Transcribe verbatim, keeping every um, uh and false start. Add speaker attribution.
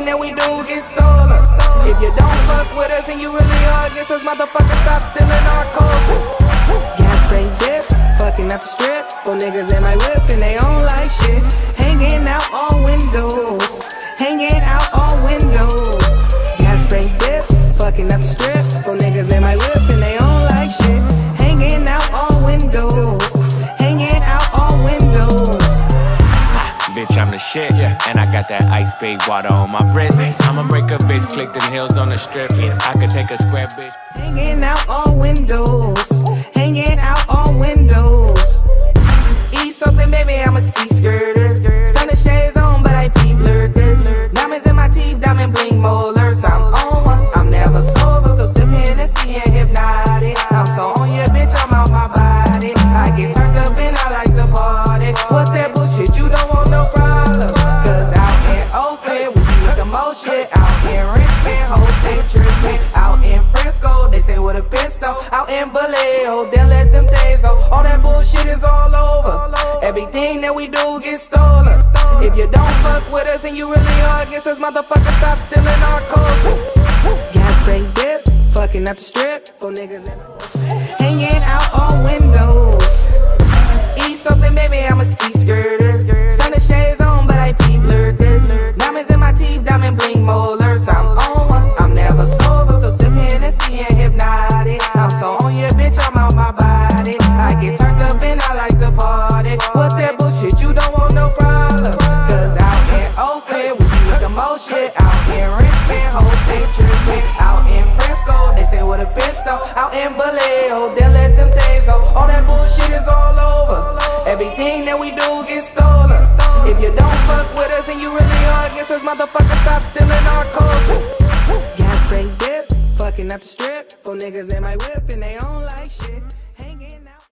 Speaker 1: Everything that we do gets stolen. If you don't fuck with us and you really are against us, motherfucker, stop stealing our culture. Gas tank dip, fucking up the strip. For niggas in my whip and they don't like shit. Hanging out all windows, hanging out all windows. Gas tank dip, fucking up the strip. For niggas in my whip and they don't like shit. Hanging out all windows, hanging out all windows.
Speaker 2: Bitch, I'm the shit, yeah. And I got that ice big water on my wrist. I'ma break a bitch, click them heels on the strip. Yeah, I could take a square bitch.
Speaker 1: Hanging out all windows, hanging out all windows. Eat something, baby, I'm a ski skirter. Stunner shades on, but I peep lurkers. Diamonds in my teeth, diamond bling molars. I'm on one, I'm never sober, so sip Hennessy and hypnotic. I'm so on your bitch, I'm out my body. I get turned up and I like to party. What's that bullshit? You don't want no problem. Cause out in open, we be with the most shit. Out in Richmond, hoes they trippin'. Out in Frisco, they stay with a pistol. Out in Vallejo, they'll let them things go. All that bullshit is all over. Everything that we do gets stolen. If you don't fuck with us and you really are against us, motherfucker, stop stealing our culture. Gas tank dip, fucking up the strip. For niggas hanging out all windows. Eat something, baby, I'm a ski skirter. Stunner shades on, but I peep lurkers. Diamonds in my teeth, diamond bling molars. I'm on one, I'm never sober, so sip Hennessy and hypnotic. I'm so on your bitch, I'm out my body. I get turned up and I like to party. What's that bullshit? You don't want no problem. Cause out in open, we be with the most shit. Out in Richmond, hoes they trippin'. Out in Frisco, they stay with a pistol. Out in Vallejo, they'll let them things go. All that bullshit is all over. Everything that we do gets stolen. If you don't fuck with us and you really are against us, motherfucker, stop stealing our culture. Gas tank dip, fucking up the strip. For niggas in my whip and they don't like shit.